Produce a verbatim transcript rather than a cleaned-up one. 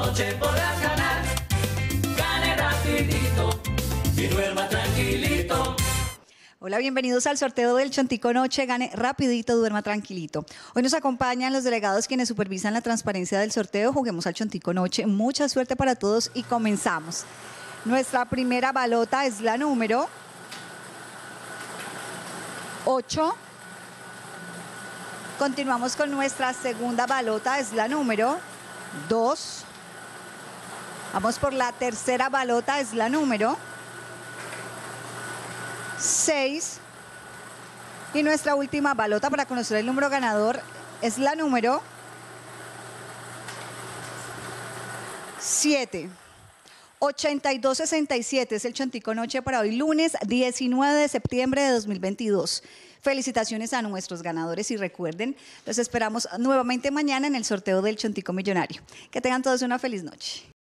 noche podrás ganar. Gane rapidito y duerma tranquilito. Hola, bienvenidos al sorteo del Chontico Noche. Gane rapidito, duerma tranquilito. Hoy nos acompañan los delegados quienes supervisan la transparencia del sorteo. Juguemos al Chontico Noche. Mucha suerte para todos y comenzamos. Nuestra primera balota es la número ocho. Continuamos con nuestra segunda balota, es la número dos. Vamos por la tercera balota, es la número seis. Y nuestra última balota para conocer el número ganador es la número siete. ochenta y dos sesenta y siete es el Chontico Noche para hoy, lunes diecinueve de septiembre de dos mil veintidós. Felicitaciones a nuestros ganadores y recuerden, los esperamos nuevamente mañana en el sorteo del Chontico Millonario. Que tengan todos una feliz noche.